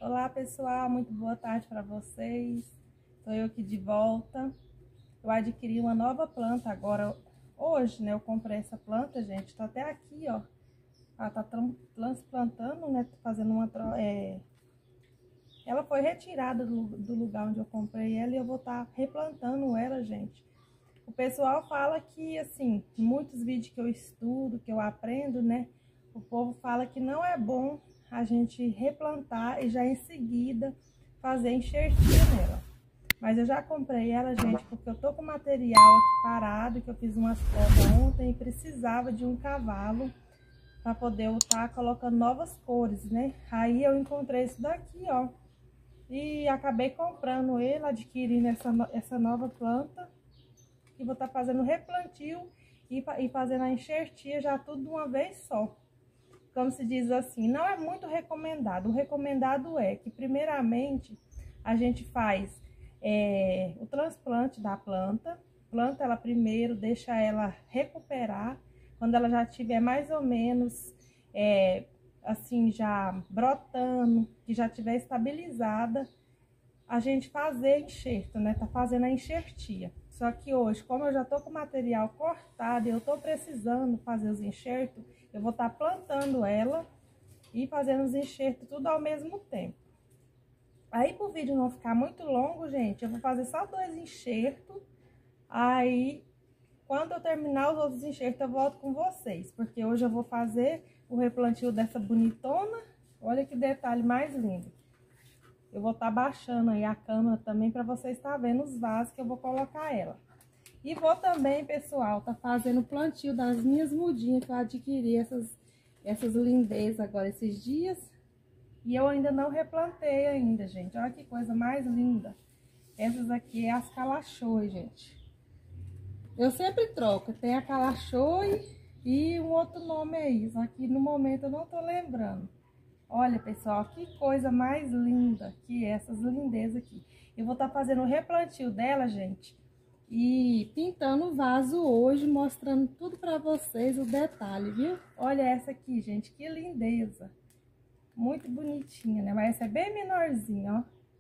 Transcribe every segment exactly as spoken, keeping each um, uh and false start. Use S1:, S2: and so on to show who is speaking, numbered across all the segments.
S1: Olá pessoal, muito boa tarde para vocês. Estou eu aqui de volta. Eu adquiri uma nova planta agora hoje, né? Eu comprei essa planta, gente. Tá até aqui, ó. Ela tá transplantando, né? Fazendo uma é... Ela foi retirada do, do lugar onde eu comprei ela e eu vou estar tá replantando ela, gente. O pessoal fala que, assim, muitos vídeos que eu estudo, que eu aprendo, né? O povo fala que não é bom a gente replantar e já em seguida fazer enxertia nela. Mas eu já comprei ela, gente, porque eu tô com material aqui parado, que eu fiz umas provas ontem e precisava de um cavalo para poder eu estar colocando novas cores, né? Aí eu encontrei isso daqui, ó. E acabei comprando ele, adquirindo essa, essa nova planta. E vou estar fazendo replantio e, e fazendo a enxertia já tudo de uma vez só. Como se diz assim, não é muito recomendado. O recomendado é que, primeiramente, a gente faz é, o transplante da planta. Planta ela primeiro, deixa ela recuperar. Quando ela já estiver mais ou menos, é, assim, já brotando, que já estiver estabilizada, a gente fazer enxerto, né? Tá fazendo a enxertia. Só que hoje, como eu já tô com o material cortado e eu tô precisando fazer os enxertos, eu vou estar tá plantando ela e fazendo os enxertos tudo ao mesmo tempo. Aí, pro vídeo não ficar muito longo, gente, eu vou fazer só dois enxertos. Aí, quando eu terminar os outros enxertos, eu volto com vocês. Porque hoje eu vou fazer o replantio dessa bonitona. Olha que detalhe mais lindo. Eu vou estar tá baixando aí a câmera também para vocês estar tá vendo os vasos que eu vou colocar ela. E vou também, pessoal, tá fazendo o plantio das minhas mudinhas que eu adquiri essas, essas lindezas agora esses dias. E eu ainda não replantei ainda, gente. Olha que coisa mais linda. Essas aqui é as calachoi, gente. Eu sempre troco. Tem a calachoi e um outro nome aí. Só que no momento eu não tô lembrando. Olha, pessoal, que coisa mais linda que essas lindezas aqui. Eu vou estar tá fazendo o replantio dela, gente. E pintando o vaso hoje, mostrando tudo pra vocês, o detalhe, viu? Olha essa aqui, gente, que lindeza. Muito bonitinha, né? Mas essa é bem menorzinha, ó.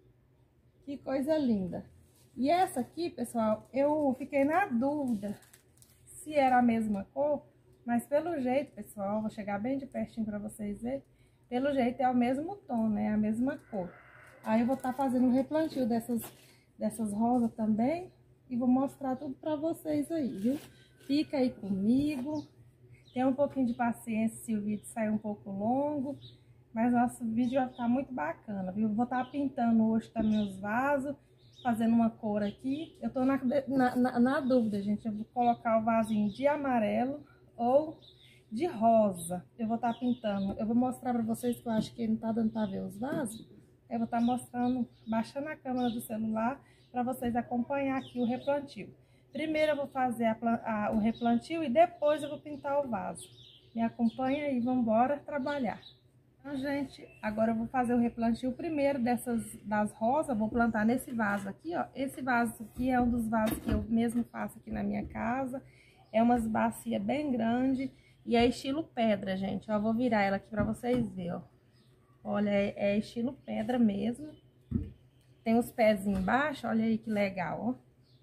S1: Que coisa linda. E essa aqui, pessoal, eu fiquei na dúvida se era a mesma cor. Mas pelo jeito, pessoal, vou chegar bem de pertinho pra vocês verem. Pelo jeito é o mesmo tom, né? A mesma cor. Aí eu vou estar tá fazendo um replantio dessas, dessas rosas também. E vou mostrar tudo pra vocês aí, viu? Fica aí comigo. Tenha um pouquinho de paciência se o vídeo sair um pouco longo. Mas nosso vídeo vai ficar muito bacana, viu? Vou estar tá pintando hoje também os vasos. Fazendo uma cor aqui. Eu tô na, na, na, na dúvida, gente. Eu vou colocar o vasinho de amarelo ou de rosa. Eu vou estar tá pintando. Eu vou mostrar pra vocês que eu acho que não tá dando pra ver os vasos. Eu vou estar tá mostrando, baixando a câmera do celular para vocês acompanhar aqui o replantio. Primeiro eu vou fazer a, a, o replantio e depois eu vou pintar o vaso. Me acompanha aí, vamos embora trabalhar. Então, gente, agora eu vou fazer o replantio primeiro dessas das rosas. Vou plantar nesse vaso aqui, ó. Esse vaso aqui é um dos vasos que eu mesmo faço aqui na minha casa. É umas bacias bem grandes. E é estilo pedra, gente. Ó, vou virar ela aqui pra vocês verem, ó. Olha, é, é estilo pedra mesmo. Tem os pezinhos embaixo, olha aí que legal, ó.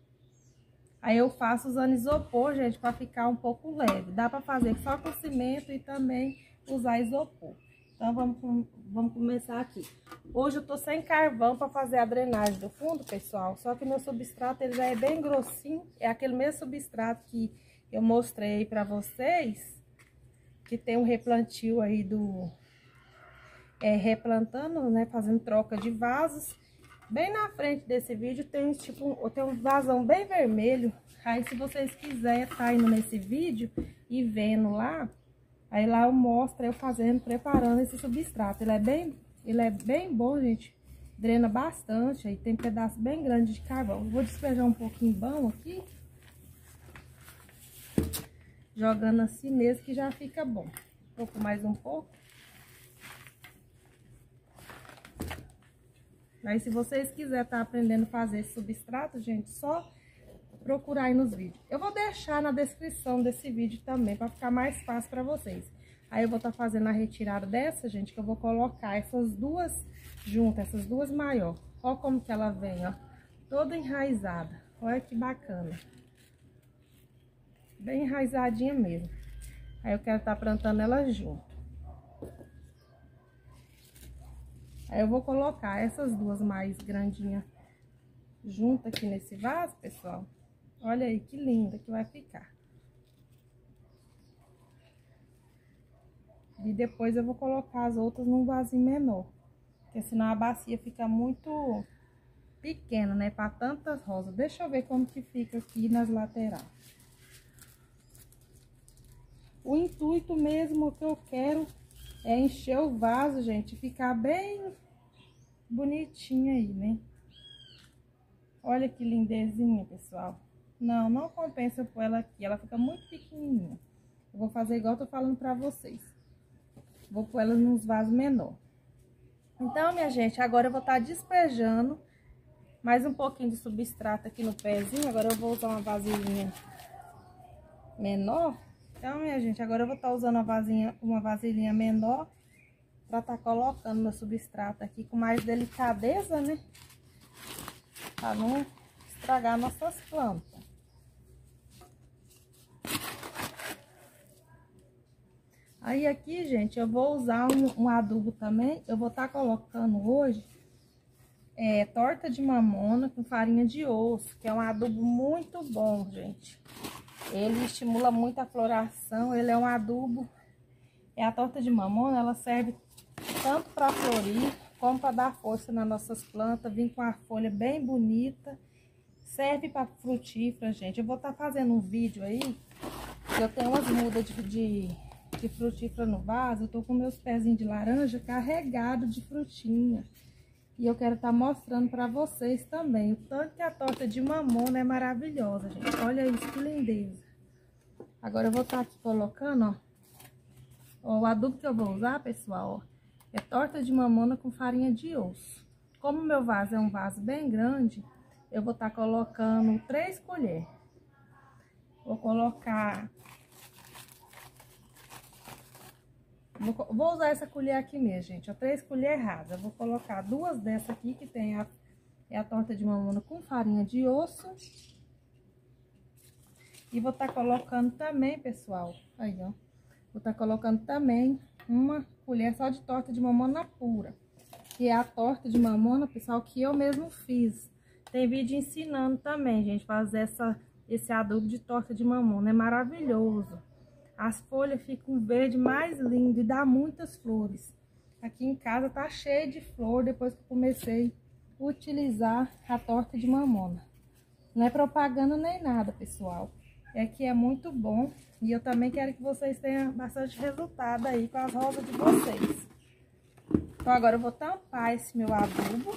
S1: Aí eu faço usando isopor, gente, pra ficar um pouco leve. Dá pra fazer só com cimento e também usar isopor. Então, vamos, vamos começar aqui. Hoje eu tô sem carvão pra fazer a drenagem do fundo, pessoal. Só que meu substrato, ele já é bem grossinho. É aquele mesmo substrato que eu mostrei aí pra vocês. Que tem um replantio aí do... É, replantando, né? Fazendo troca de vasos. Bem na frente desse vídeo tem tipo tem um vasão bem vermelho. Aí se vocês quiserem tá indo nesse vídeo e vendo lá, aí lá eu mostro eu fazendo, preparando esse substrato. Ele é bem, ele é bem bom, gente. Drena bastante, aí tem pedaço bem grande de carvão. Vou despejar um pouquinho bom aqui. Jogando assim mesmo que já fica bom. Um pouco mais um pouco. Aí, se vocês quiserem estar tá aprendendo a fazer esse substrato, gente, só procurar aí nos vídeos. Eu vou deixar na descrição desse vídeo também, para ficar mais fácil para vocês. Aí eu vou estar fazendo a retirada dessa, gente, que eu vou colocar essas duas juntas, essas duas maiores. Ó como que ela vem, ó, toda enraizada. Olha que bacana. Bem enraizadinha mesmo. Aí eu quero estar plantando elas junto. Aí eu vou colocar essas duas mais grandinhas junto aqui nesse vaso, pessoal. Olha aí que linda que vai ficar. E depois eu vou colocar as outras num vasinho menor. Porque senão a bacia fica muito pequena, né? Para tantas rosas. Deixa eu ver como que fica aqui nas laterais. O intuito mesmo que eu quero é encher o vaso, gente. Ficar bem bonitinho aí, né? Olha que lindezinha, pessoal. Não, não compensa pôr ela aqui. Ela fica muito pequenininha. Eu vou fazer igual eu tô falando pra vocês. Vou pôr ela nos vasos menor. Então, minha gente, agora eu vou estar despejando mais um pouquinho de substrato aqui no pezinho. Agora eu vou usar uma vasilhinha menor. Então, minha gente, agora eu vou estar usando uma vasilhinha, uma vasilhinha menor pra estar colocando meu substrato aqui com mais delicadeza, né? Pra não estragar nossas plantas. Aí aqui, gente, eu vou usar um, um adubo também. Eu vou estar colocando hoje é, torta de mamona com farinha de osso, que é um adubo muito bom, gente. Ele estimula muito a floração, ele é um adubo. É a torta de mamona, ela serve tanto para florir, como para dar força nas nossas plantas, vir com a folha bem bonita. Serve para frutífera, gente. Eu vou estar fazendo um vídeo aí, que eu tenho umas mudas de... de de frutífera no vaso. Eu tô com meus pezinhos de laranja carregado de frutinha. E eu quero estar mostrando pra vocês também o tanto que a torta de mamona é maravilhosa, gente. Olha isso, que lindeza. Agora eu vou estar aqui colocando, ó. Ó, o adubo que eu vou usar, pessoal, ó, é torta de mamona com farinha de osso. Como o meu vaso é um vaso bem grande, eu vou estar colocando três colheres. Vou colocar... Vou usar essa colher aqui mesmo, gente, ó, três colheres rasas. Vou colocar duas dessas aqui, que tem a, é a torta de mamona com farinha de osso. E vou estar colocando também, pessoal, aí, ó. Vou estar colocando também uma colher só de torta de mamona pura. Que é a torta de mamona, pessoal, que eu mesmo fiz. Tem vídeo ensinando também, gente, fazer essa, esse adubo de torta de mamona. É maravilhoso. As folhas ficam verde mais lindo e dá muitas flores. Aqui em casa tá cheio de flor depois que eu comecei a utilizar a torta de mamona. Não é propaganda nem nada, pessoal. É que é muito bom e eu também quero que vocês tenham bastante resultado aí com as rosas de vocês. Então agora eu vou tampar esse meu adubo.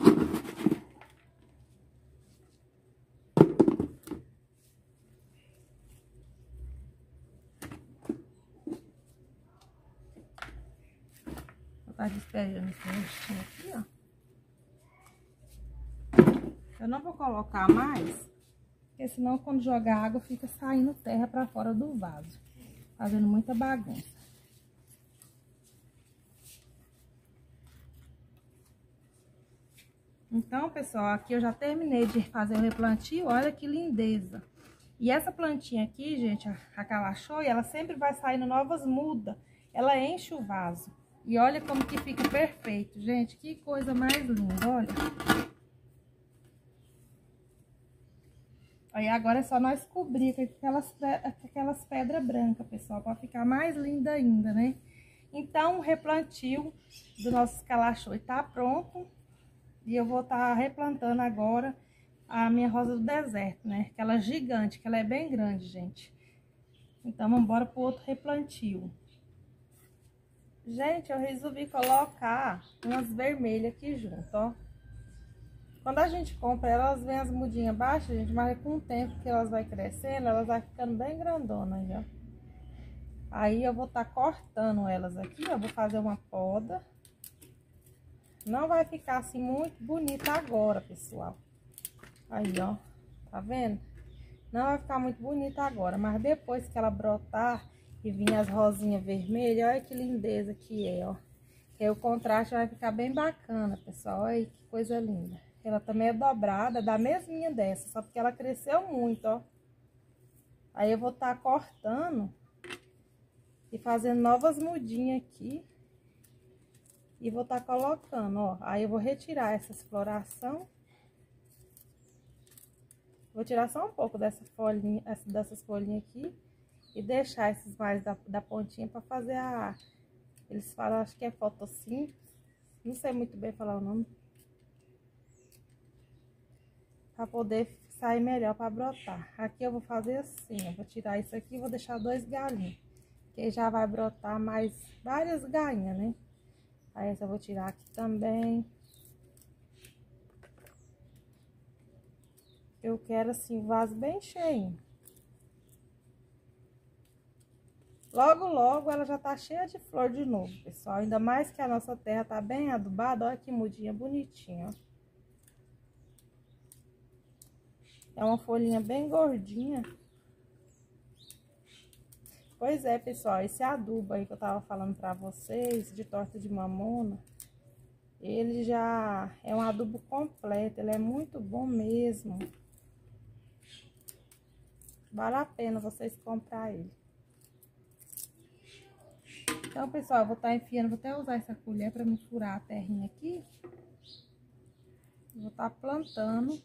S1: Tá despejando esse restinho aqui, ó. Eu não vou colocar mais, porque senão quando jogar água fica saindo terra pra fora do vaso, fazendo muita bagunça. Então, pessoal, aqui eu já terminei de fazer o replantio, olha que lindeza. E essa plantinha aqui, gente, a calachoi, ela sempre vai saindo novas mudas, ela enche o vaso. E olha como que fica perfeito, gente. Que coisa mais linda, olha. Aí agora é só nós cobrir com aquelas, aquelas pedras brancas, pessoal, para ficar mais linda ainda, né? Então, o replantio do nosso calachoi tá pronto. E eu vou estar replantando agora a minha rosa do deserto, né? Aquela gigante, que ela é bem grande, gente. Então, vamos embora pro outro replantio. Gente, eu resolvi colocar umas vermelhas aqui junto, ó. Quando a gente compra, elas vêm as mudinhas baixas, gente, mas com o tempo que elas vai crescendo, elas vai ficando bem grandonas, ó. Aí eu vou estar cortando elas aqui, ó, vou fazer uma poda. Não vai ficar assim muito bonita agora, pessoal. Aí, ó, tá vendo? Não vai ficar muito bonita agora, mas depois que ela brotar E vinha as rosinhas vermelhas, olha que lindeza que é, ó. Que aí o contraste vai ficar bem bacana, pessoal, olha que coisa linda. Ela também é dobrada, da mesminha dessa, só porque ela cresceu muito, ó. Aí eu vou estar tá cortando e fazendo novas mudinhas aqui. E vou estar tá colocando, ó. Aí eu vou retirar essa floração. Vou tirar só um pouco dessa folhinha, dessas folhinhas aqui. E deixar esses mais da, da pontinha para fazer a... Eles falam, acho que é fotossíntese. Não sei muito bem falar o nome. Para poder sair melhor para brotar. Aqui eu vou fazer assim, eu vou tirar isso aqui e vou deixar dois galinhos. Que já vai brotar mais várias galinhas, né? Aí essa eu vou tirar aqui também. Eu quero assim, vaso bem cheio. Logo, logo ela já tá cheia de flor de novo, pessoal. Ainda mais que a nossa terra tá bem adubada. Olha que mudinha bonitinha, ó. É uma folhinha bem gordinha. Pois é, pessoal, esse adubo aí que eu tava falando pra vocês, de torta de mamona, ele já é um adubo completo, ele é muito bom mesmo. Vale a pena vocês comprar ele. Então, pessoal, eu vou estar enfiando, vou até usar essa colher pra me furar a terrinha aqui. Vou estar plantando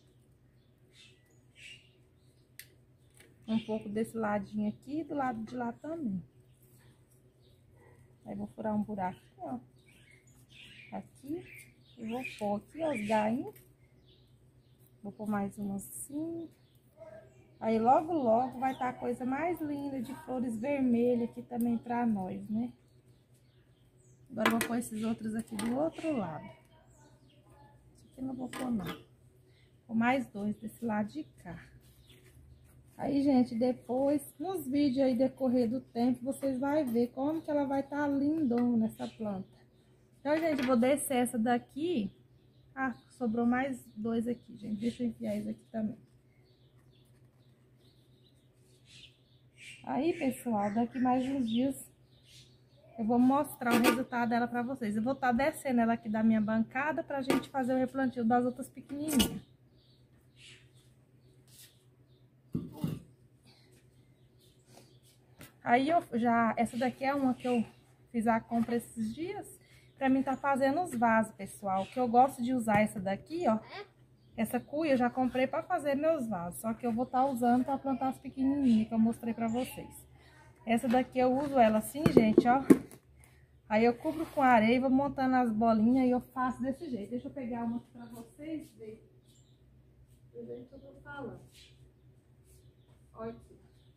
S1: um pouco desse ladinho aqui e do lado de lá também. Aí vou furar um buraco aqui, ó. Aqui. E vou pôr aqui, ó, os gainhos. Vou pôr mais umas assim. Aí logo, logo vai estar a coisa mais linda de flores vermelhas aqui também pra nós, né? Agora eu vou pôr esses outros aqui do outro lado. Esse aqui não vou pôr, não. Vou pôr mais dois desse lado de cá. Aí, gente, depois, nos vídeos aí decorrer do tempo, vocês vão ver como que ela vai estar lindona nessa planta. Então, gente, eu vou descer essa daqui. Ah, sobrou mais dois aqui, gente. Deixa eu enfiar isso aqui também. Aí, pessoal, daqui mais uns dias eu vou mostrar o resultado dela pra vocês. Eu vou estar descendo ela aqui da minha bancada pra gente fazer o replantio das outras pequenininhas. Aí eu já, essa daqui é uma que eu fiz a compra esses dias, pra mim tá fazendo os vasos, pessoal. Que eu gosto de usar essa daqui, ó. Essa cuia eu já comprei pra fazer meus vasos, só que eu vou estar usando pra plantar as pequenininhas que eu mostrei pra vocês. Essa daqui eu uso ela assim, gente, ó. Aí eu cubro com areia, vou montando as bolinhas e eu faço desse jeito. Deixa eu pegar uma pra vocês verem o jeito que eu tô falando. Olha aqui.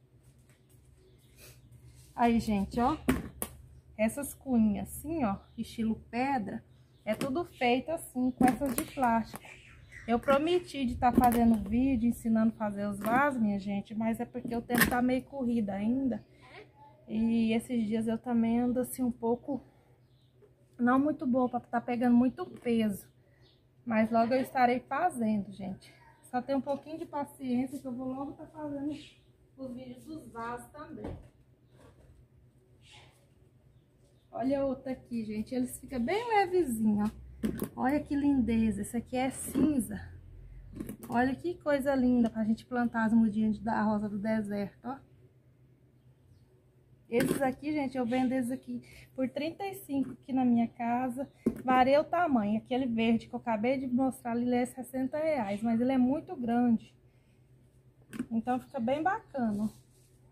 S1: Aí, gente, ó, essas cunhas assim, ó, estilo pedra, é tudo feito assim, com essas de plástico. Eu prometi de estar tá fazendo vídeo, ensinando a fazer os vasos, minha gente, mas é porque o tempo tá meio corrido ainda. E esses dias eu também ando assim um pouco, não muito boa, pra tá pegando muito peso. Mas logo eu estarei fazendo, gente. Só tem um pouquinho de paciência que eu vou logo tá fazendo os vídeos dos vasos também. Olha outra aqui, gente. Eles ficam bem levezinho, ó. Olha que lindeza. Esse aqui é cinza. Olha que coisa linda pra gente plantar as mudinhas da rosa do deserto, ó. Esses aqui, gente, eu vendo esses aqui por trinta e cinco aqui na minha casa. Varia o tamanho. Aquele verde que eu acabei de mostrar ali, ele é sessenta reais. Mas ele é muito grande. Então fica bem bacana, ó.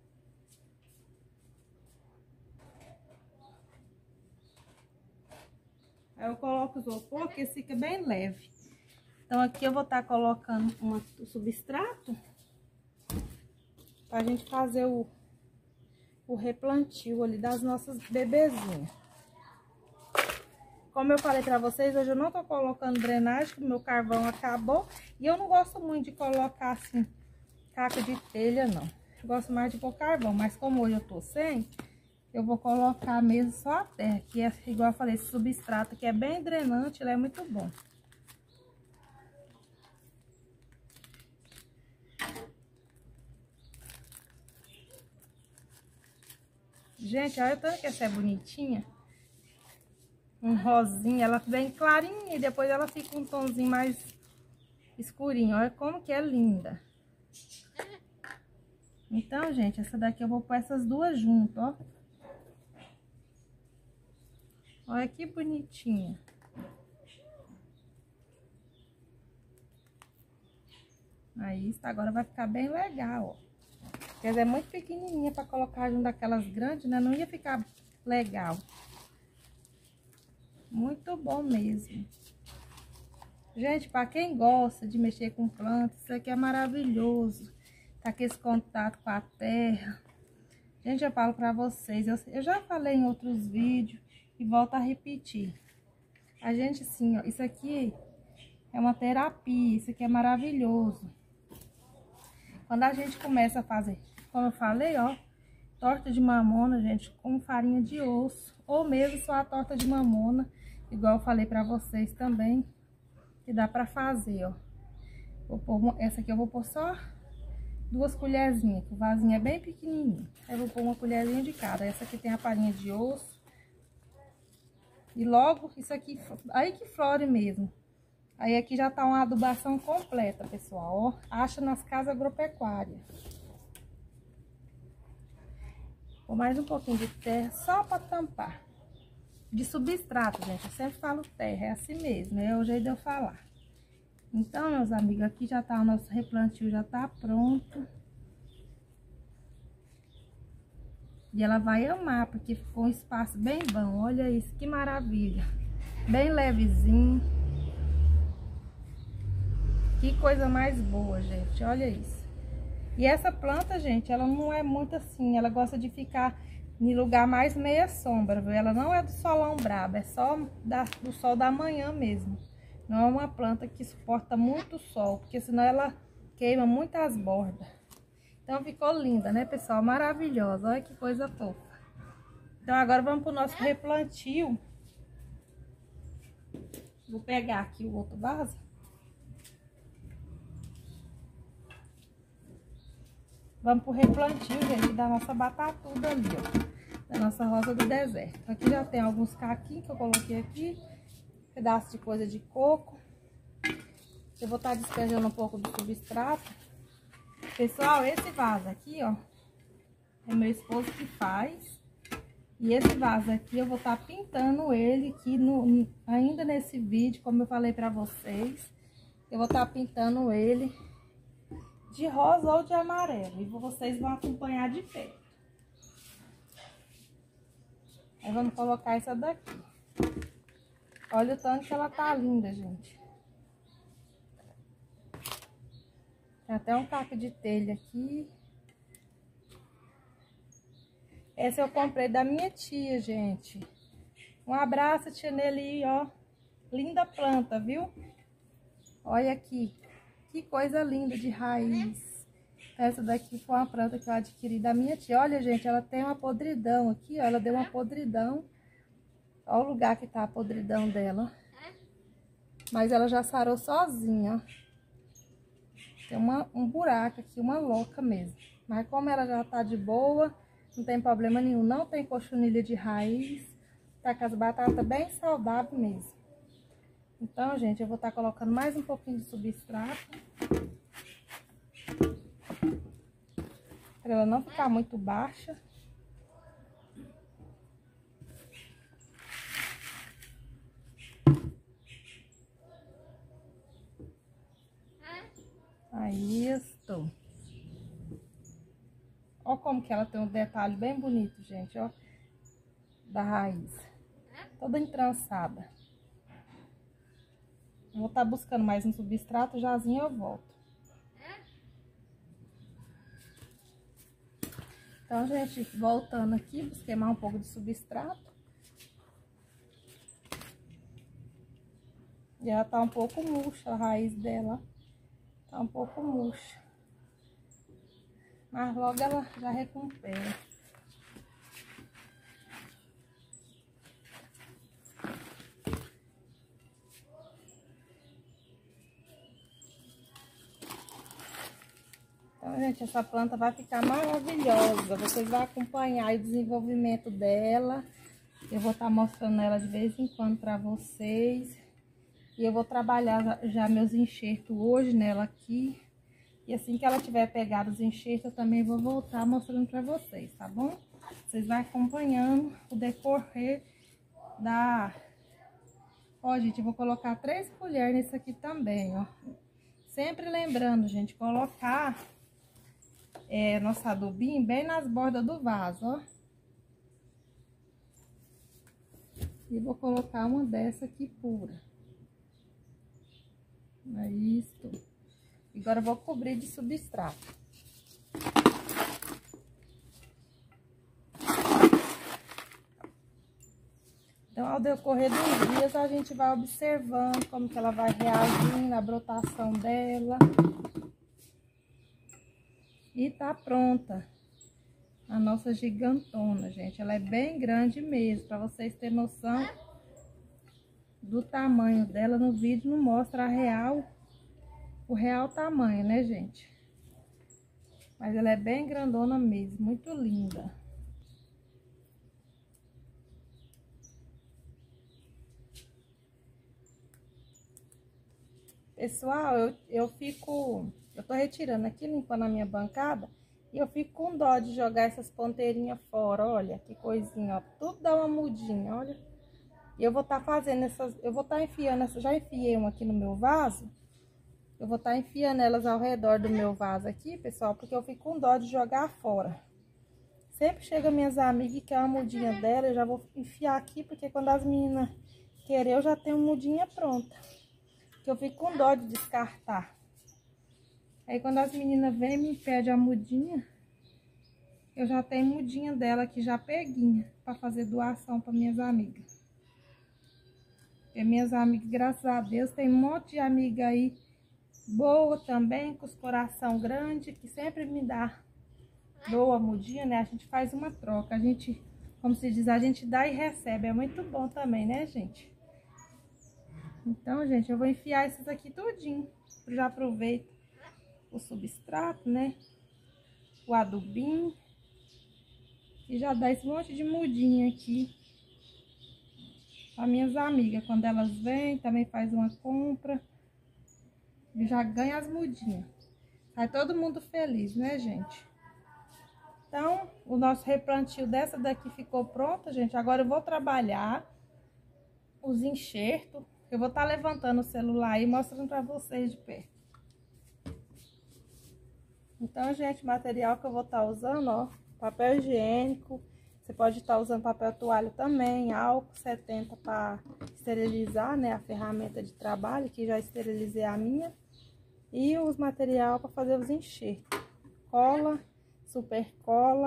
S1: Aí eu coloco o isopor, que esse fica bem leve. Então aqui eu vou estar colocando uma, o substrato pra gente fazer o, o replantio ali das nossas bebezinhas. Como eu falei pra vocês, hoje eu não tô colocando drenagem, porque meu carvão acabou. E eu não gosto muito de colocar assim, caca de telha, não. Eu gosto mais de pôr carvão, mas como hoje eu tô sem... Eu vou colocar mesmo só a terra, que é igual eu falei, esse substrato que é bem drenante, ele é muito bom. Gente, olha tanto que essa é bonitinha. Um rosinha, ela vem clarinha e depois ela fica um tomzinho mais escurinho. Olha como que é linda. Então, gente, essa daqui eu vou pôr essas duas juntas, ó. Olha que bonitinha. Aí, isso agora vai ficar bem legal, ó. Quer dizer, é muito pequenininha para colocar junto daquelas grandes, né? Não ia ficar legal. Muito bom mesmo. Gente, para quem gosta de mexer com plantas, isso aqui é maravilhoso. Tá com esse contato com a terra. Gente, eu falo para vocês, eu, eu já falei em outros vídeos e volto a repetir. A gente, assim, ó, isso aqui é uma terapia, isso aqui é maravilhoso. Quando a gente começa a fazer, como eu falei, ó, torta de mamona, gente, com farinha de osso, ou mesmo só a torta de mamona, igual eu falei pra vocês também, que dá pra fazer, ó. Vou pôr, essa aqui eu vou pôr só duas colherzinhas, que o vasinho é bem pequenininho. Aí eu vou pôr uma colherzinha de cada. Essa aqui tem a farinha de osso. E logo, isso aqui, aí que flore mesmo. Aí aqui já tá uma adubação completa, pessoal, ó. Acha nas casas agropecuárias. Vou mais um pouquinho de terra, só pra tampar. De substrato, gente, eu sempre falo terra, é assim mesmo, é o jeito de eu falar. Então, meus amigos, aqui já tá o nosso replantio, já tá pronto. E ela vai amar, porque ficou um espaço bem bom, olha isso, que maravilha. Bem levezinho. Que coisa mais boa, gente, olha isso. E essa planta, gente, ela não é muito assim, ela gosta de ficar em lugar mais meia sombra, viu? Ela não é do solão brabo, é só da, do sol da manhã mesmo. Não é uma planta que suporta muito sol, porque senão ela queima muito as bordas. Então ficou linda, né, pessoal? Maravilhosa, olha que coisa fofa. Então agora vamos pro nosso replantio. Vou pegar aqui o outro vaso. Vamos pro replantio, gente, da nossa batatuda ali, ó. Da nossa rosa do deserto. Aqui já tem alguns caquinhos que eu coloquei aqui. Pedaço de coisa de coco. Eu vou estar despejando um pouco do substrato. Pessoal, esse vaso aqui, ó, é meu esposo que faz. E esse vaso aqui eu vou estar pintando ele aqui no, ainda nesse vídeo, como eu falei pra vocês. Eu vou estar pintando ele de rosa ou de amarelo. E vocês vão acompanhar de perto. Aí vamos colocar essa daqui. Olha o tanto que ela tá linda, gente. Tem até um caco de telha aqui. Essa eu comprei da minha tia, gente. Um abraço, tia Nelly, ó. Linda planta, viu? Olha aqui. Que coisa linda de raiz. Essa daqui foi uma planta que eu adquiri da minha tia. Olha, gente, ela tem uma podridão aqui, ó. Ela deu uma podridão. Olha o lugar que tá a podridão dela. Mas ela já sarou sozinha, ó. Tem uma, um buraco aqui, uma louca mesmo. Mas como ela já tá de boa, não tem problema nenhum. Não tem cochonilha de raiz. Tá com as batatas bem saudáveis mesmo. Então, gente, eu vou estar colocando mais um pouquinho de substrato. Pra ela não ficar muito baixa. Aí, estou. Ó como que ela tem um detalhe bem bonito, gente, ó. Da raiz. Toda entrançada. Vou estar buscando mais um substrato, jazinho eu volto. Então, gente, voltando aqui, busquei mais um pouco de substrato. E ela tá um pouco murcha, a raiz dela tá um pouco murcha. Mas logo ela já recupera. Então, gente, gente, essa planta vai ficar maravilhosa. Vocês vão acompanhar o desenvolvimento dela. Eu vou estar mostrando ela de vez em quando para vocês. E eu vou trabalhar já meus enxertos hoje nela aqui. E assim que ela tiver pegado os enxertos, eu também vou voltar mostrando para vocês, tá bom? Vocês vão acompanhando o decorrer da... Ó, gente, eu vou colocar três colheres nesse aqui também, ó. Sempre lembrando, gente, colocar é, nosso adubinho bem nas bordas do vaso, ó. E vou colocar uma dessa aqui pura. É isso. Agora eu vou cobrir de substrato. Então, ao decorrer dos dias, a gente vai observando como que ela vai reagindo, a brotação dela. E tá pronta a nossa gigantona, gente. Ela é bem grande mesmo, para vocês terem noção do tamanho dela. No vídeo não mostra a real, o real tamanho, né, gente? Mas ela é bem grandona mesmo, muito linda. Pessoal, eu, eu fico... Eu tô retirando aqui, limpando a minha bancada. E eu fico com dó de jogar essas ponteirinhas fora, olha. Que coisinha, ó. Tudo dá uma mudinha, olha. E eu vou estar tá fazendo essas... Eu vou estar tá enfiando essas... Já enfiei uma aqui no meu vaso. Eu vou estar tá enfiando elas ao redor do meu vaso aqui, pessoal. Porque eu fico com dó de jogar fora. Sempre chega minhas amigas e quer uma mudinha dela. Eu já vou enfiar aqui, porque quando as meninas querem, eu já tenho mudinha pronta. Que eu fico com dó de descartar. Aí quando as meninas vêm e me pedem a mudinha, eu já tenho mudinha dela aqui já peguinha, para fazer doação para minhas amigas. E minhas amigas, graças a Deus, tem um monte de amiga aí boa também, com os coração grande, que sempre me dá, doa mudinha, né? A gente faz uma troca, a gente, como se diz, a gente dá e recebe, é muito bom também, né, gente? Então, gente, eu vou enfiar esses aqui tudinho. Já aproveito o substrato, né? O adubinho. E já dá esse monte de mudinha aqui para minhas amigas. Quando elas vêm, também faz uma compra. E já ganha as mudinhas. Sai todo mundo feliz, né, gente? Então, o nosso replantio dessa daqui ficou pronto, gente. Agora eu vou trabalhar os enxertos. Eu vou estar levantando o celular e mostrando para vocês de perto. Então, gente, o material que eu vou estar usando, ó, papel higiênico. Você pode estar usando papel toalha também, álcool setenta para esterilizar, né, a ferramenta de trabalho, que já esterilizei a minha. E os material para fazer os enxertos. Cola, super cola,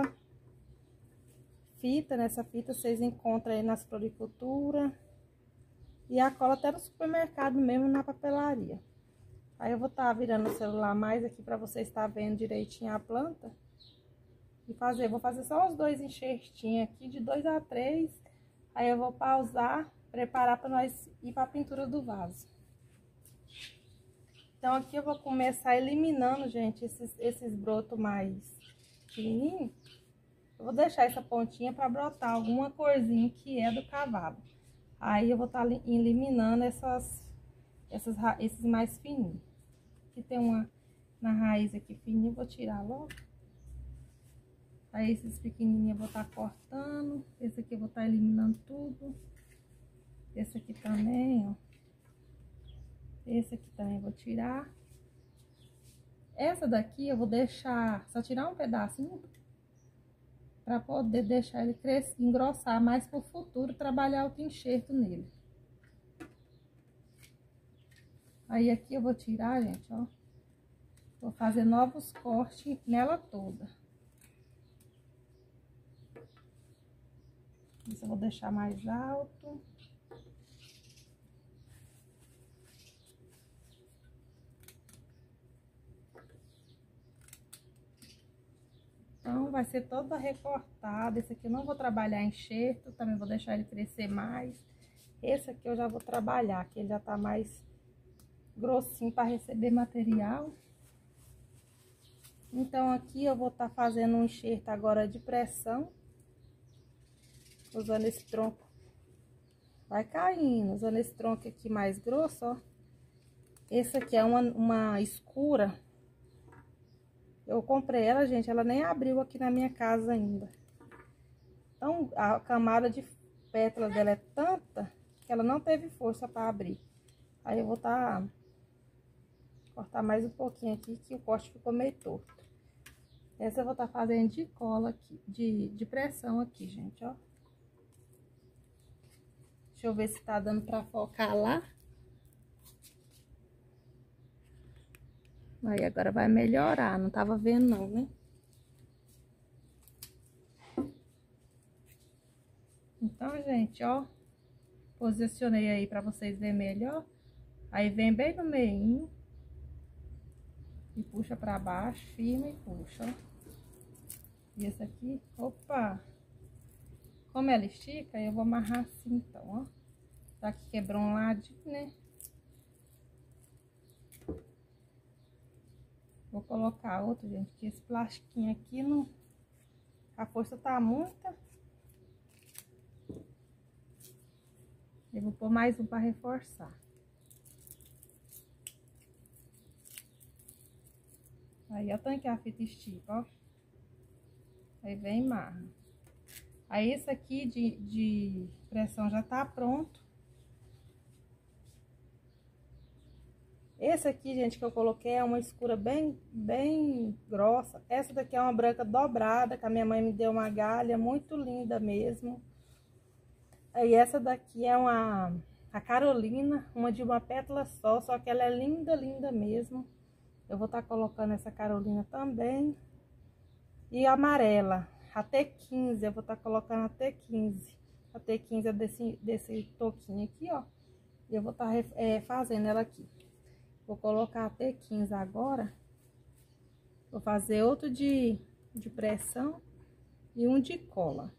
S1: fita, nessa fita vocês encontram aí nas floriculturas. E a cola até no supermercado mesmo, na papelaria. Aí eu vou estar virando o celular mais aqui para vocês estar vendo direitinho a planta. E fazer, vou fazer só os dois enxertinhos aqui, de dois a três. Aí eu vou pausar, preparar para nós ir para a pintura do vaso. Então aqui eu vou começar eliminando, gente, esses, esses brotos mais pequenininhos. Eu vou deixar essa pontinha para brotar alguma corzinha que é do cavalo. Aí eu vou estar eliminando essas, essas, esses mais fininhos. Aqui tem uma na raiz aqui fininha, vou tirar logo. Aí esses pequenininhos eu vou estar cortando. Esse aqui eu vou estar eliminando tudo. Esse aqui também, ó. Esse aqui também eu vou tirar. Essa daqui eu vou deixar, só tirar um pedacinho. Pra poder deixar ele crescer, engrossar mais pro futuro, trabalhar outro enxerto nele. Aí aqui eu vou tirar, gente, ó. Vou fazer novos cortes nela toda. Isso eu vou deixar mais alto. Então, vai ser toda recortada. Esse aqui eu não vou trabalhar enxerto, também vou deixar ele crescer mais. Esse aqui eu já vou trabalhar, que ele já tá mais grossinho para receber material. Então, aqui eu vou estar tá fazendo um enxerto agora de pressão. Usando esse tronco. Vai caindo, usando esse tronco aqui mais grosso, ó. Esse aqui é uma, uma escura. Eu comprei ela, gente, ela nem abriu aqui na minha casa ainda. Então, a camada de pétalas dela é tanta que ela não teve força para abrir. Aí eu vou tá cortar mais um pouquinho aqui, que o corte ficou meio torto. Essa eu vou estar tá fazendo de cola aqui, de, de pressão aqui, gente, ó. Deixa eu ver se tá dando pra focar lá. Aí agora vai melhorar, não tava vendo não, né? Então, gente, ó, posicionei aí pra vocês verem melhor. Aí vem bem no meio e puxa pra baixo, firma e puxa, ó. E esse aqui, opa! Como ela estica, eu vou amarrar assim, então, ó. Já que quebrou um ladinho, né? Vou colocar outro, gente, que esse plastiquinho aqui não... A força tá muita. Eu vou pôr mais um para reforçar. Aí, ó, tanto que a fita estica, ó. Aí vem e marra. Aí, esse aqui de, de pressão já tá pronto. Esse aqui, gente, que eu coloquei é uma escura bem, bem grossa. Essa daqui é uma branca dobrada, que a minha mãe me deu uma galha, muito linda mesmo. Aí, essa daqui é uma... A Carolina, uma de uma pétala só, só que ela é linda, linda mesmo. Eu vou estar tá colocando essa Carolina também. E a amarela, a T quinze, eu vou estar tá colocando a T quinze. A T quinze é desse, desse toquinho aqui, ó. E eu vou estar tá, é, fazendo ela aqui. Vou colocar a T quinze agora. Vou fazer outro de, de pressão e um de cola.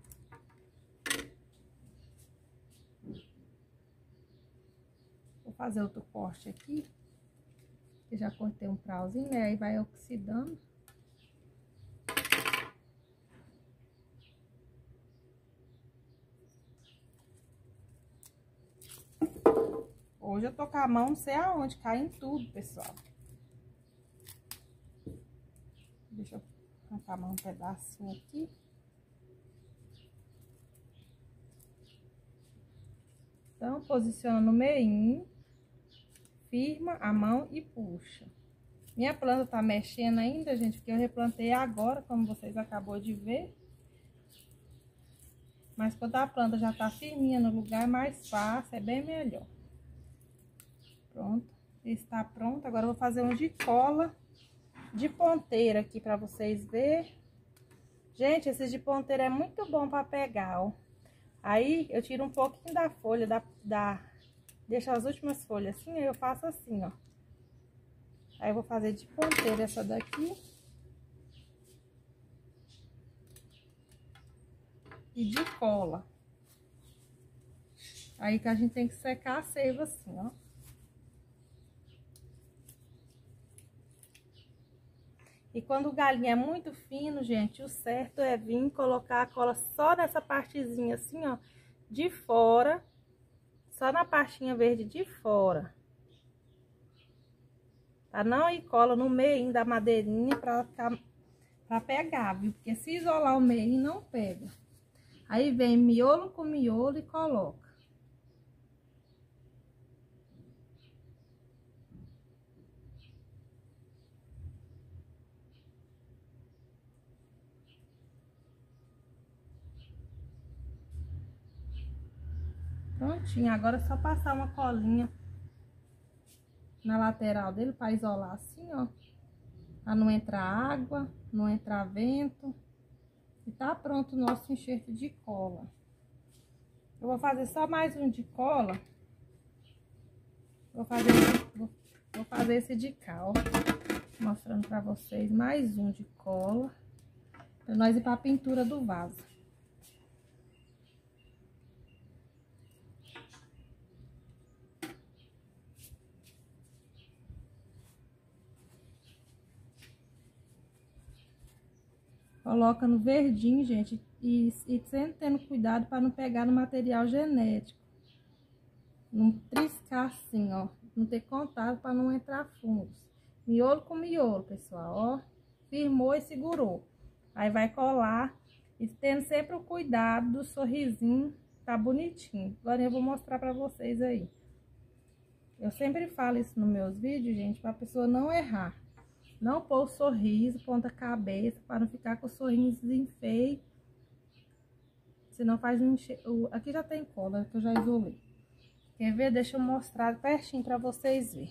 S1: Vou fazer outro corte aqui. Eu já cortei um prauzinho, né? Aí vai oxidando. Hoje eu tô com a mão, não sei aonde, cai em tudo, pessoal. Deixa eu arrancar mais um pedacinho aqui. Então, posiciona no meio, firma a mão e puxa. Minha planta tá mexendo ainda, gente, porque eu replantei agora, como vocês acabou de ver. Mas quando a planta já tá firminha no lugar, é mais fácil, é bem melhor. Pronto, está pronto. Agora eu vou fazer um de cola de ponteira aqui pra vocês verem. Gente, esse de ponteira é muito bom pra pegar, ó. Aí eu tiro um pouquinho da folha, da, da, deixo as últimas folhas assim, aí eu faço assim, ó. Aí eu vou fazer de ponteira essa daqui. E de cola. Aí que a gente tem que secar a seiva assim, ó. E quando o galinho é muito fino, gente, o certo é vir colocar a cola só nessa partezinha assim, ó, de fora. Só na partinha verde de fora. Pra não ir cola no meio da madeirinha pra, ficar, pra pegar, viu? Porque se isolar o meio, não pega. Aí vem miolo com miolo e coloca. Prontinho, agora é só passar uma colinha na lateral dele para isolar assim, ó. Pra não entrar água, não entrar vento. E tá pronto o nosso enxerto de cola. Eu vou fazer só mais um de cola. Vou fazer, vou, vou fazer esse de cá, ó. Mostrando pra vocês mais um de cola. Pra nós ir pra pintura do vaso. Coloca no verdinho, gente, e, e sempre tendo cuidado para não pegar no material genético. Não triscar assim, ó. Não ter contato para não entrar fungos. Miolo com miolo, pessoal, ó. Firmou e segurou. Aí vai colar e tendo sempre o cuidado do sorrisinho tá bonitinho. Agora eu vou mostrar para vocês aí. Eu sempre falo isso nos meus vídeos, gente, para a pessoa não errar. Não pôr o sorriso, ponta cabeça, para não ficar com o sorrisinho feio. Senão faz um enche... Aqui já tem cola, que eu já isolei. Quer ver? Deixa eu mostrar pertinho para vocês verem.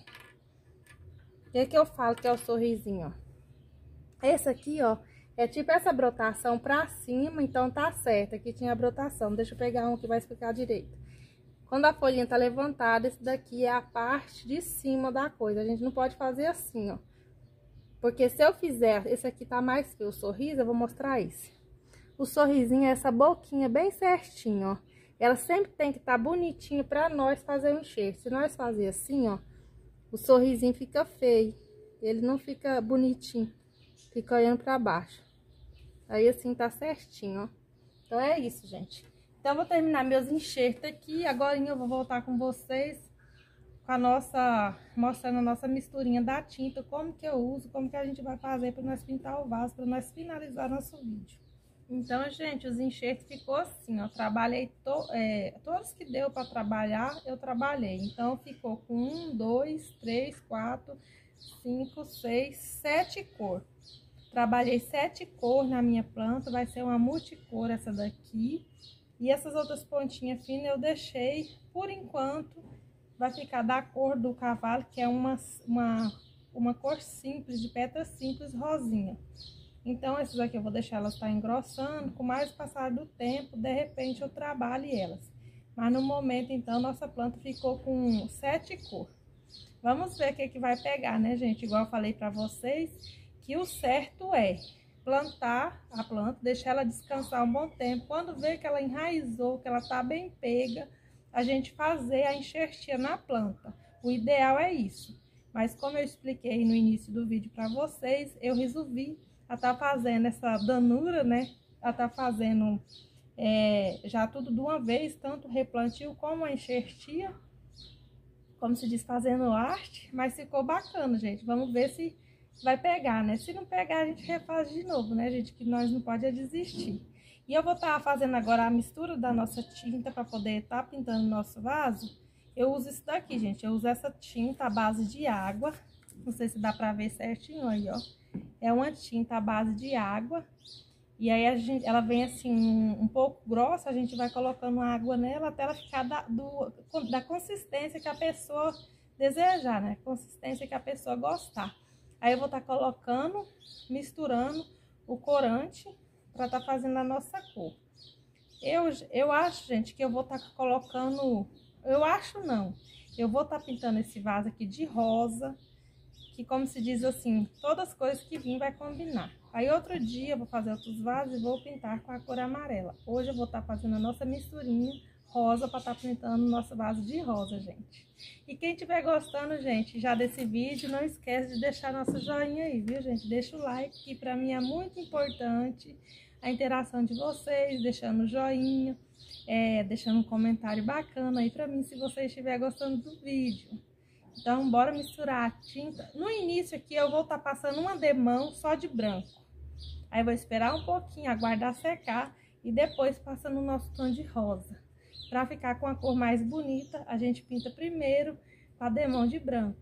S1: O que que eu falo que é o sorrisinho, ó? Esse aqui, ó, é tipo essa brotação pra cima, então tá certo. Aqui tinha a brotação. Deixa eu pegar um que vai explicar direito. Quando a folhinha tá levantada, esse daqui é a parte de cima da coisa. A gente não pode fazer assim, ó. Porque se eu fizer, esse aqui tá mais feio, o sorriso, eu vou mostrar esse. O sorrisinho é essa boquinha bem certinho, ó. Ela sempre tem que estar tá bonitinha pra nós fazer o enxerto. Se nós fazer assim, ó, o sorrisinho fica feio. Ele não fica bonitinho. Fica olhando pra baixo. Aí assim tá certinho, ó. Então é isso, gente. Então eu vou terminar meus enxertos aqui. Agora eu vou voltar com vocês. Com a nossa... Mostrando a nossa misturinha da tinta. Como que eu uso. Como que a gente vai fazer pra nós pintar o vaso. Pra nós finalizar nosso vídeo. Então, gente, os enxertos ficou assim, ó. Trabalhei to, é, todos que deu para trabalhar, eu trabalhei. Então, ficou com um, dois, três, quatro, cinco, seis, sete cores. Trabalhei sete cores na minha planta, vai ser uma multicor essa daqui. E essas outras pontinhas finas eu deixei, por enquanto, vai ficar da cor do cavalo, que é uma, uma, uma cor simples, de pétalas simples, rosinha. Então, essas aqui eu vou deixar elas estar engrossando. Com mais passar do tempo, de repente eu trabalho elas. Mas no momento, então, nossa planta ficou com sete cores. Vamos ver o que que vai pegar, né, gente? Igual eu falei pra vocês, que o certo é plantar a planta, deixar ela descansar um bom tempo. Quando ver que ela enraizou, que ela tá bem pega, a gente fazer a enxertia na planta. O ideal é isso. Mas como eu expliquei no início do vídeo pra vocês, eu resolvi ela tá fazendo essa danura, né? Ela tá fazendo é, já tudo de uma vez, tanto o replantio como a enxertia. Como se diz, fazendo arte. Mas ficou bacana, gente. Vamos ver se vai pegar, né? Se não pegar, a gente refaz de novo, né, gente? Que nós não pode desistir. E eu vou estar tá fazendo agora a mistura da nossa tinta para poder estar tá pintando o nosso vaso. Eu uso isso daqui, gente. Eu uso essa tinta à base de água. Não sei se dá pra ver certinho aí, ó. É uma tinta à base de água. E aí a gente, ela vem assim, um, um pouco grossa. A gente vai colocando água nela até ela ficar da, do, da consistência que a pessoa desejar, né? Consistência que a pessoa gostar. Aí eu vou estar tá colocando, misturando o corante para estar tá fazendo a nossa cor. Eu, eu acho, gente, que eu vou estar tá colocando... Eu acho não. Eu vou estar tá pintando esse vaso aqui de rosa. Que, como se diz assim, todas as coisas que vir vai combinar. Aí outro dia eu vou fazer outros vasos e vou pintar com a cor amarela. Hoje eu vou estar tá fazendo a nossa misturinha rosa para estar tá pintando o nosso vaso de rosa, gente. E quem estiver gostando, gente, já desse vídeo, não esquece de deixar nosso joinha aí, viu, gente? Deixa o like, que para mim é muito importante a interação de vocês, deixando o joinha, é, deixando um comentário bacana aí para mim, se você estiver gostando do vídeo. Então, bora misturar a tinta. No início aqui, eu vou estar tá passando uma demão só de branco. Aí, vou esperar um pouquinho, aguardar secar e depois passando o nosso tom de rosa. Pra ficar com a cor mais bonita, a gente pinta primeiro a demão de branco.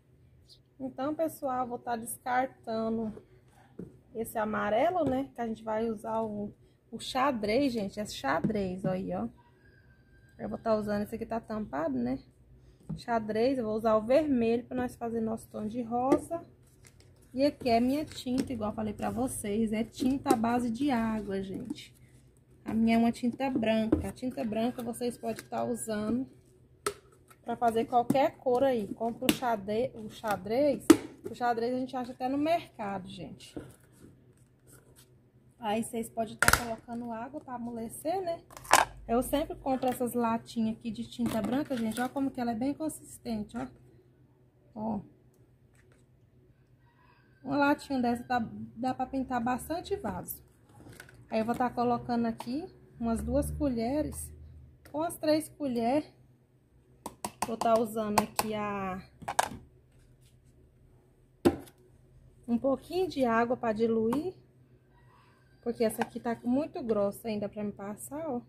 S1: Então, pessoal, vou estar tá descartando esse amarelo, né? Que a gente vai usar o, o xadrez, gente. Esse xadrez, ó aí, ó. Eu vou estar tá usando, esse aqui tá tampado, né? Xadrez, eu vou usar o vermelho para nós fazer nosso tom de rosa. E aqui é minha tinta, igual eu falei para vocês, é tinta à base de água, gente. A minha é uma tinta branca. A tinta branca vocês podem estar usando para fazer qualquer cor aí. Compra o xadrez, o xadrez, o xadrez a gente acha até no mercado, gente. Aí vocês podem estar colocando água para amolecer, né? Eu sempre compro essas latinhas aqui de tinta branca, gente. Olha como que ela é bem consistente, ó. Ó. Uma latinha dessa dá, dá pra pintar bastante vaso. Aí eu vou estar colocando aqui umas duas colheres, com as três colheres. Vou estar usando aqui a um pouquinho de água para diluir, porque essa aqui tá muito grossa ainda para me passar, ó.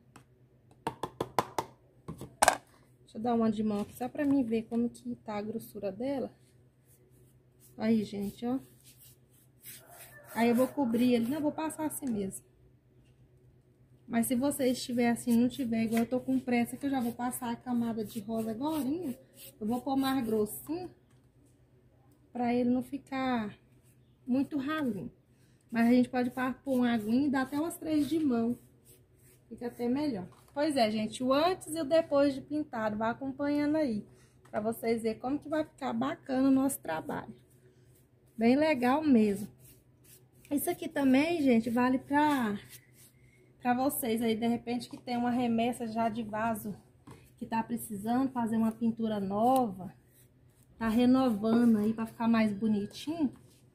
S1: Deixa eu dar uma de mão aqui só para mim ver como que tá a grossura dela. Aí, gente, ó. Aí eu vou cobrir ele, não, vou passar assim mesmo. Mas se você estiver assim, não tiver, igual eu tô com pressa, que eu já vou passar a camada de rosa agorinha, eu vou pôr mais grossinho, pra ele não ficar muito ralinho. Mas a gente pode pôr uma aguinha e dar até umas três de mão, fica até melhor. Pois é, gente, o antes e o depois de pintado, vai acompanhando aí, pra vocês verem como que vai ficar bacana o nosso trabalho. Bem legal mesmo. Isso aqui também, gente, vale pra... Pra vocês aí, de repente, que tem uma remessa já de vaso que tá precisando fazer uma pintura nova, tá renovando aí pra ficar mais bonitinho.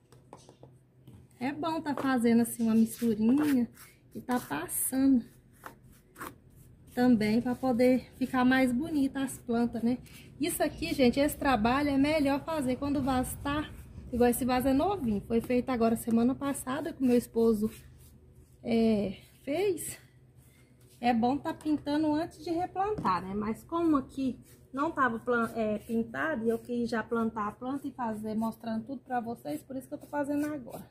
S1: É bom tá fazendo assim uma misturinha e tá passando também pra poder ficar mais bonita as plantas, né? Isso aqui, gente, esse trabalho é melhor fazer quando o vaso tá... Igual esse vaso é novinho, foi feito agora semana passada que o meu esposo é... fez. É bom tá pintando antes de replantar, né? Mas como aqui não tava é, pintado e eu quis já plantar a planta e fazer, mostrando tudo pra vocês, por isso que eu tô fazendo agora.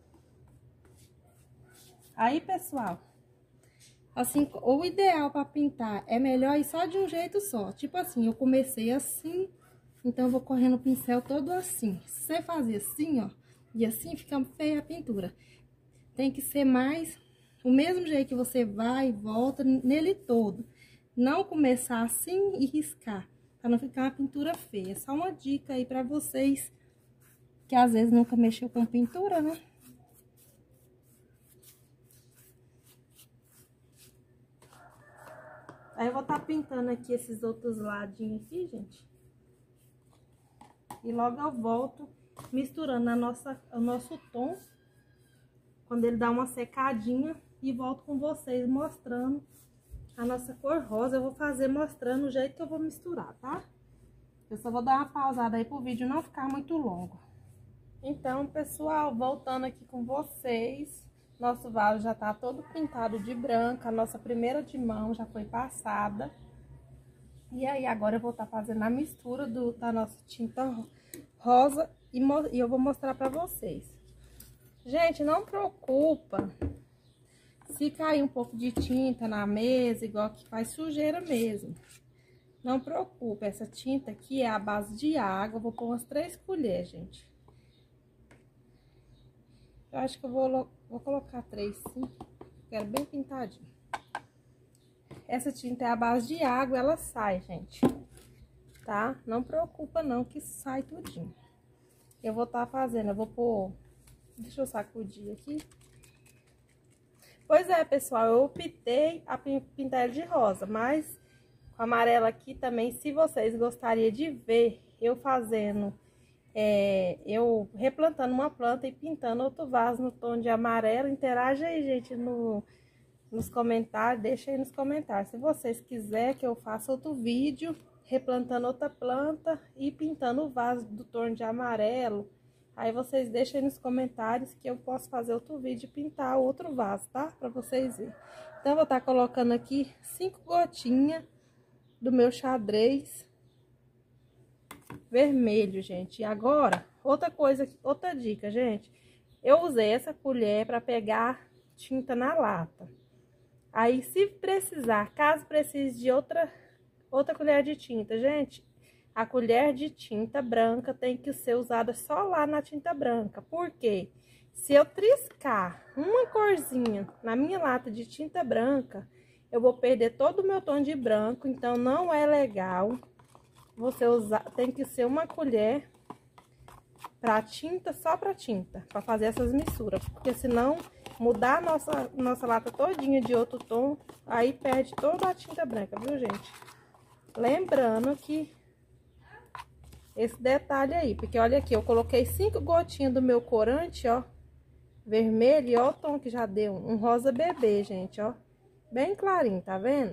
S1: Aí, pessoal, assim, o ideal pra pintar é melhor ir só de um jeito só. Tipo assim, eu comecei assim, então eu vou correndo o pincel todo assim. Se você fazer assim, ó, e assim fica feia a pintura. Tem que ser mais... O mesmo jeito que você vai e volta nele todo. Não começar assim e riscar, para não ficar uma pintura feia. Só uma dica aí para vocês que às vezes nunca mexeu com pintura, né? Aí eu vou estar pintando aqui esses outros ladinhos aqui, gente. E logo eu volto misturando a nossa, o nosso tom. Quando ele dá uma secadinha... E volto com vocês mostrando a nossa cor rosa. Eu vou fazer mostrando o jeito que eu vou misturar, tá? Eu só vou dar uma pausada aí pro vídeo não ficar muito longo. Então, pessoal, voltando aqui com vocês. Nosso vaso já tá todo pintado de branco. A nossa primeira de mão já foi passada. E aí, agora eu vou estar fazendo a mistura do, da nossa tinta rosa. E, e eu vou mostrar pra vocês. Gente, não preocupa... Se cair um pouco de tinta na mesa, igual que faz sujeira mesmo. Não preocupe, essa tinta aqui é a base de água. Vou pôr umas três colheres, gente. Eu acho que eu vou, vou colocar três, sim. Quero bem pintadinho. Essa tinta é a base de água, ela sai, gente. Tá? Não preocupa não que sai tudinho. Eu vou estar fazendo, eu vou pôr... Deixa eu sacudir aqui. Pois é, pessoal, eu optei a pintar ele de rosa, mas com amarelo aqui também, se vocês gostariam de ver eu fazendo, é, eu replantando uma planta e pintando outro vaso no tom de amarelo, interage aí, gente, no, nos comentários, deixa aí nos comentários. Se vocês quiserem que eu faça outro vídeo, replantando outra planta e pintando o vaso do tom de amarelo, aí vocês deixam aí nos comentários que eu posso fazer outro vídeo e pintar outro vaso, tá? Pra vocês verem. Então, eu vou estar colocando aqui cinco gotinhas do meu xadrez vermelho, gente. E agora, outra coisa, outra dica, gente. Eu usei essa colher pra pegar tinta na lata. Aí, se precisar, caso precise de outra, outra colher de tinta, gente... A colher de tinta branca tem que ser usada só lá na tinta branca. Por quê? Se eu triscar uma corzinha na minha lata de tinta branca, eu vou perder todo o meu tom de branco. Então, não é legal você usar... Tem que ser uma colher pra tinta, só pra tinta, pra fazer essas misturas. Porque senão, mudar a nossa, nossa lata todinha de outro tom, aí perde toda a tinta branca, viu, gente? Lembrando que... Esse detalhe aí, porque olha aqui, eu coloquei cinco gotinhas do meu corante, ó. vermelho. E ó o tom que já deu, um rosa bebê, gente, ó. Bem clarinho, tá vendo?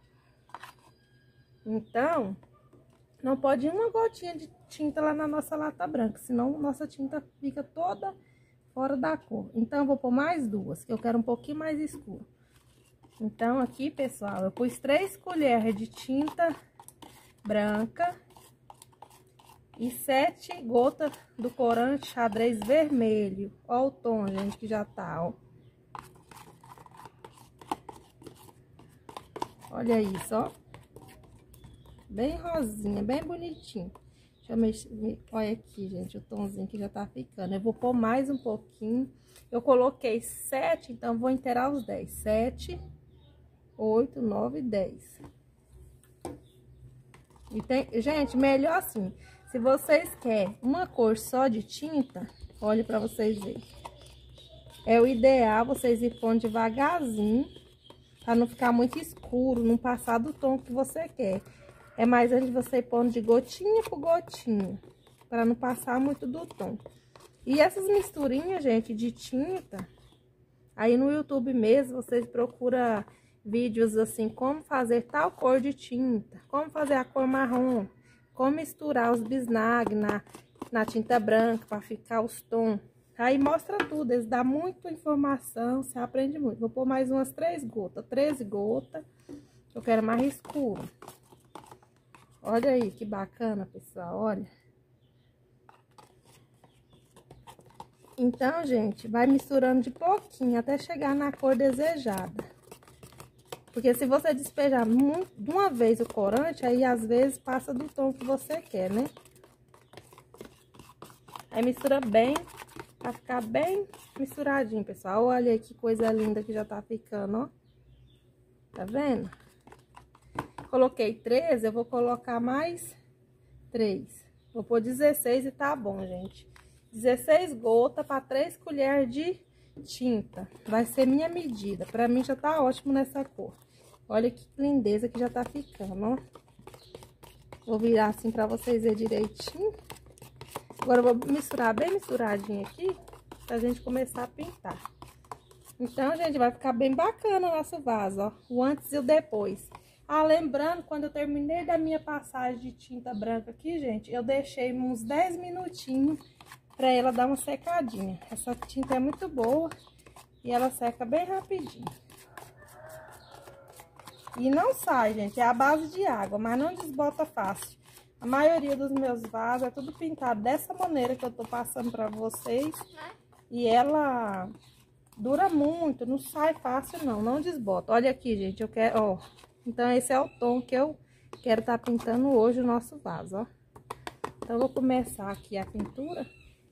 S1: Então, não pode ir uma gotinha de tinta lá na nossa lata branca, senão nossa tinta fica toda fora da cor. Então, eu vou pôr mais duas, que eu quero um pouquinho mais escuro. Então, aqui, pessoal, eu pus três colheres de tinta branca e sete gotas do corante xadrez vermelho. Ó o tom, gente, que já tá, ó. Olha isso, ó. Bem rosinha, bem bonitinho. Deixa eu mexer, olha aqui, gente, o tomzinho que já tá ficando. Eu vou pôr mais um pouquinho. Eu coloquei sete, então vou inteirar os dez. Sete, oito, nove, dez. E tem, gente, melhor assim. Se vocês querem uma cor só de tinta, olha pra vocês verem. É o ideal vocês ir pondo devagarzinho, pra não ficar muito escuro, não passar do tom que você quer. É mais antes de você ir pondo de gotinha por gotinha, para não passar muito do tom. E essas misturinhas, gente, de tinta, aí no YouTube mesmo, vocês procuram vídeos assim, como fazer tal cor de tinta, como fazer a cor marrom, como misturar os bisnagues na, na tinta branca para ficar os tons. Aí mostra tudo, eles dão muita informação, você aprende muito. Vou pôr mais umas três gotas, treze gotas, eu quero mais escuro. Olha aí, que bacana, pessoal, olha. Então, gente, vai misturando de pouquinho até chegar na cor desejada. Porque se você despejar muito, de uma vez o corante, aí às vezes passa do tom que você quer, né? Aí mistura bem, pra ficar bem misturadinho, pessoal. Olha aí que coisa linda que já tá ficando, ó. Tá vendo? Coloquei treze, eu vou colocar mais três. Vou pôr dezesseis e tá bom, gente. dezesseis gotas para três colheres de tinta. Vai ser minha medida. Pra mim já tá ótimo nessa cor. Olha que lindeza que já tá ficando, ó. Vou virar assim pra vocês verem direitinho. Agora eu vou misturar bem misturadinho aqui, pra gente começar a pintar. Então, gente, vai ficar bem bacana o nosso vaso, ó. O antes e o depois. Ah, lembrando, quando eu terminei da minha passagem de tinta branca aqui, gente, eu deixei uns dez minutinhos pra ela dar uma secadinha. Essa tinta é muito boa e ela seca bem rapidinho. E não sai, gente, é a base de água, mas não desbota fácil. A maioria dos meus vasos é tudo pintado dessa maneira que eu tô passando pra vocês. E ela dura muito, não sai fácil não, não desbota. Olha aqui, gente, eu quero, ó. Então, esse é o tom que eu quero estar tá pintando hoje o nosso vaso, ó. Então, eu vou começar aqui a pintura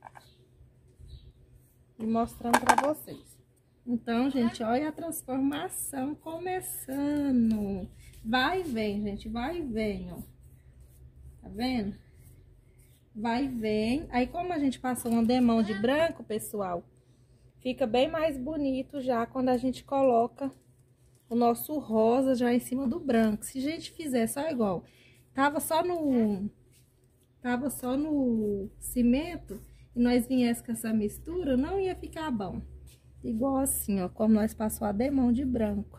S1: e mostrando pra vocês. Então, gente, olha a transformação começando. Vai e vem, gente, vai e vem, ó. Tá vendo? Vai e vem. Aí, como a gente passou um demão de branco, pessoal, fica bem mais bonito já quando a gente coloca o nosso rosa já em cima do branco. Se a gente fizer só igual, tava só no tava só no cimento e nós viesse com essa mistura, não ia ficar bom. Igual assim, ó, como nós passou a demão de branco.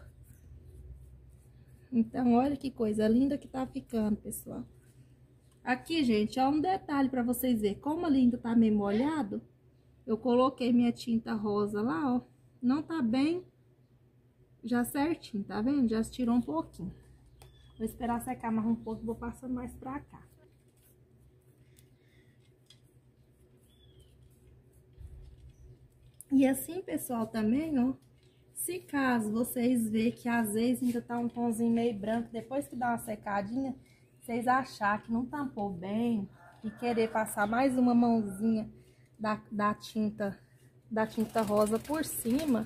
S1: Então, olha que coisa linda que tá ficando, pessoal. Aqui, gente, ó, um detalhe pra vocês verem. Como ali ainda tá meio molhado, eu coloquei minha tinta rosa lá, ó. Não tá bem já certinho, tá vendo? Já estirou um pouquinho. Vou esperar secar mais um pouco e vou passando mais pra cá. E assim, pessoal, também, ó, se caso vocês verem que às vezes ainda tá um tomzinho meio branco, depois que dá uma secadinha, vocês achar que não tampou bem e querer passar mais uma mãozinha da, da tinta, da tinta rosa por cima,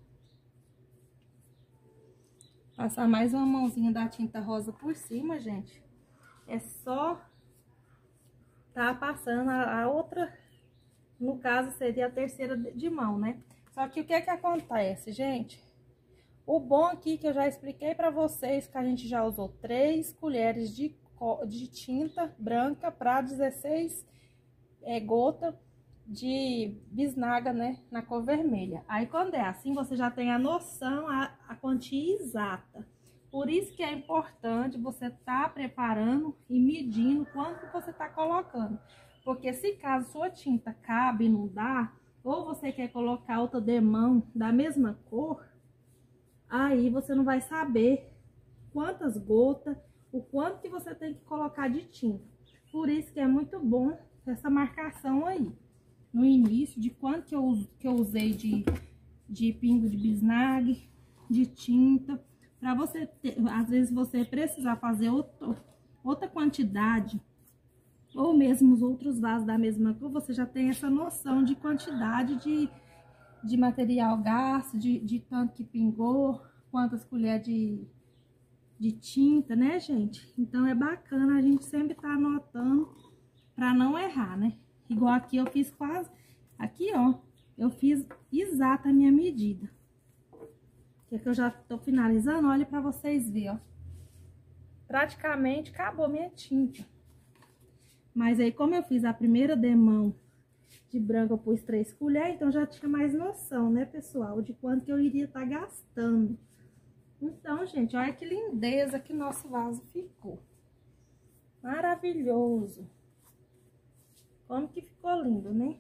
S1: passar mais uma mãozinha da tinta rosa por cima, gente, é só tá passando a, a outra, no caso seria a terceira de mão, né? Só que o que é que acontece, gente? O bom aqui que eu já expliquei pra vocês que a gente já usou três colheres de, de tinta branca para dezesseis é, gotas de bisnaga, né, na cor vermelha. Aí quando é assim, você já tem a noção, a, a quantia exata. Por isso que é importante você estar tá preparando e medindo quanto que você está colocando. Porque se caso sua tinta cabe e não dá, ou você quer colocar outra demão da mesma cor, aí você não vai saber quantas gotas, o quanto que você tem que colocar de tinta. Por isso que é muito bom essa marcação aí, no início, de quanto que eu, que eu usei de, de pingo de bisnague, de tinta. Para você ter, às vezes você precisar fazer outro, outra quantidade, ou mesmo os outros vasos da mesma cor, você já tem essa noção de quantidade de, de material gasto, de, de tanto que pingou, quantas colheres de, de tinta, né, gente? Então é bacana a gente sempre tá anotando para não errar, né? Igual aqui eu fiz quase, aqui ó, eu fiz exata a minha medida. Que é que eu já tô finalizando, olha pra vocês verem, ó. Praticamente acabou minha tinta. Mas aí, como eu fiz a primeira demão de branco, eu pus três colheres, então já tinha mais noção, né, pessoal, de quanto que eu iria estar gastando. Então, gente, olha que lindeza que nosso vaso ficou. Maravilhoso. Como que ficou lindo, né?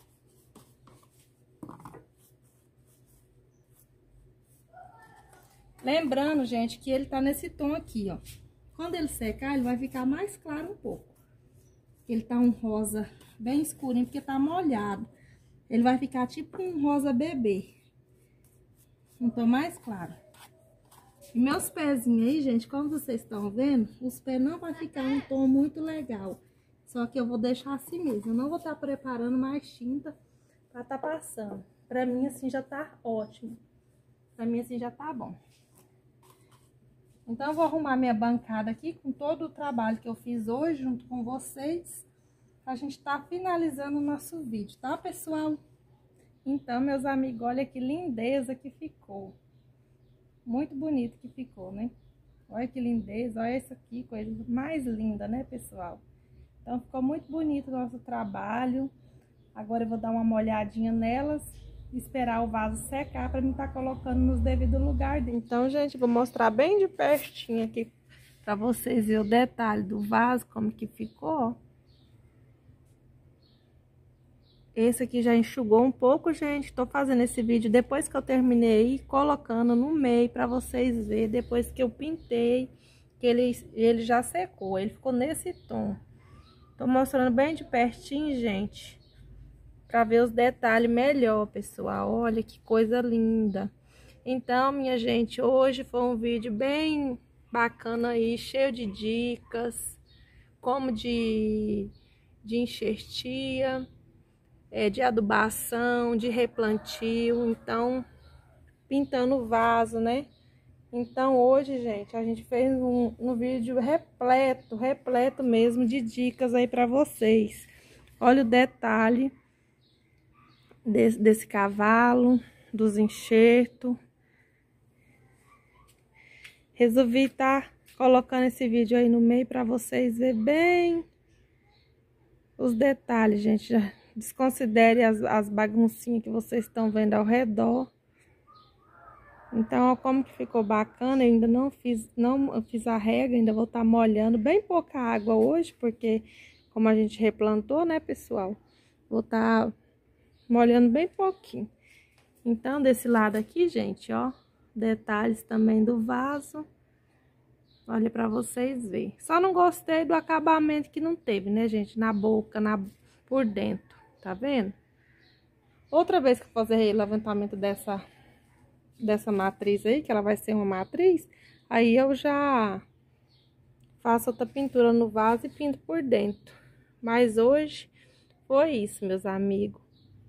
S1: Lembrando, gente, que ele tá nesse tom aqui, ó. Quando ele secar, ele vai ficar mais claro um pouco. Ele tá um rosa bem escurinho, porque tá molhado. Ele vai ficar tipo um rosa bebê. Um tom mais claro. E meus pezinhos aí, gente, como vocês estão vendo, os pés não vai ficar um tom muito legal. Só que eu vou deixar assim mesmo. Eu não vou estar preparando mais tinta pra tá passando. Pra mim, assim, já tá ótimo. Pra mim, assim, já tá bom. Então, eu vou arrumar minha bancada aqui com todo o trabalho que eu fiz hoje junto com vocês. A gente tá finalizando o nosso vídeo, tá, pessoal? Então, meus amigos, olha que lindeza que ficou. Muito bonito que ficou, né? Olha que lindeza, olha essa aqui, coisa mais linda, né, pessoal? Então, ficou muito bonito o nosso trabalho. Agora eu vou dar uma molhadinha nelas. Esperar o vaso secar para mim estar tá colocando nos devidos lugares. Então, gente, vou mostrar bem de pertinho aqui para vocês verem o detalhe do vaso, como que ficou. Esse aqui já enxugou um pouco, gente. Tô fazendo esse vídeo depois que eu terminei, colocando no meio para vocês verem. Depois que eu pintei, que ele, ele já secou. Ele ficou nesse tom. Tô mostrando bem de pertinho, gente. Pra ver os detalhes melhor, pessoal. Olha que coisa linda. Então, minha gente, hoje foi um vídeo bem bacana aí, cheio de dicas, como de, de enxertia, é, de adubação, de replantio. Então, pintando o vaso, né? Então, hoje, gente, a gente fez um, um vídeo repleto, repleto mesmo de dicas aí pra vocês. Olha o detalhe Desse, desse cavalo, dos enxertos. Resolvi estar colocando esse vídeo aí no meio para vocês verem bem os detalhes, gente. Já desconsidere as, as baguncinhas que vocês estão vendo ao redor. Então, ó, como que ficou bacana. Eu ainda não fiz, não fiz a rega, ainda vou estar molhando bem pouca água hoje, porque como a gente replantou, né, pessoal? Vou estar molhando bem pouquinho. Então, desse lado aqui, gente, ó, detalhes também do vaso. Olha pra vocês verem. Só não gostei do acabamento que não teve, né, gente? Na boca, na, por dentro, tá vendo? Outra vez que eu fazer o levantamento dessa, dessa matriz aí, que ela vai ser uma matriz, aí eu já faço outra pintura no vaso e pinto por dentro. Mas hoje foi isso, meus amigos.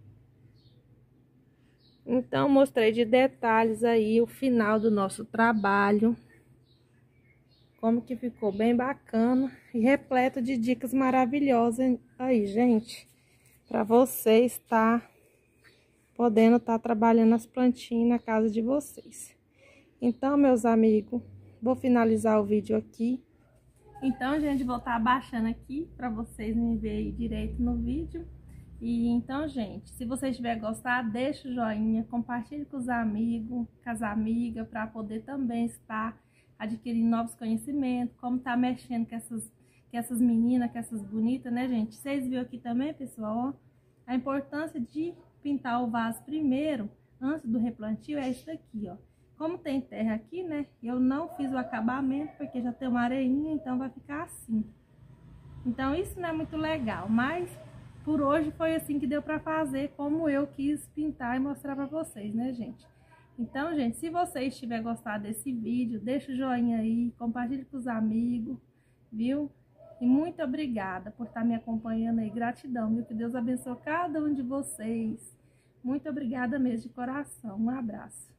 S1: Então, mostrei de detalhes aí o final do nosso trabalho. Como que ficou bem bacana e repleto de dicas maravilhosas aí, gente. Para você estar podendo estar trabalhando as plantinhas na casa de vocês. Então, meus amigos, vou finalizar o vídeo aqui. Então, gente, vou estar abaixando aqui para vocês me verem direito no vídeo. E então, gente, se você tiver gostado, deixa o joinha, compartilhe com os amigos, com as amigas, para poder também estar adquirindo novos conhecimentos, como tá mexendo com essas, com essas meninas, com essas bonitas, né, gente? Vocês viram aqui também, pessoal, ó, a importância de pintar o vaso primeiro, antes do replantio, é isso daqui, ó. Como tem terra aqui, né, eu não fiz o acabamento, porque já tem uma areinha, então vai ficar assim. Então, isso não é muito legal, mas por hoje foi assim que deu pra fazer, como eu quis pintar e mostrar pra vocês, né, gente? Então, gente, se vocês tiverem gostado desse vídeo, deixa o joinha aí, compartilhe com os amigos, viu? E muito obrigada por estar me acompanhando aí, gratidão, viu? Que Deus abençoe cada um de vocês. Muito obrigada mesmo, de coração. Um abraço.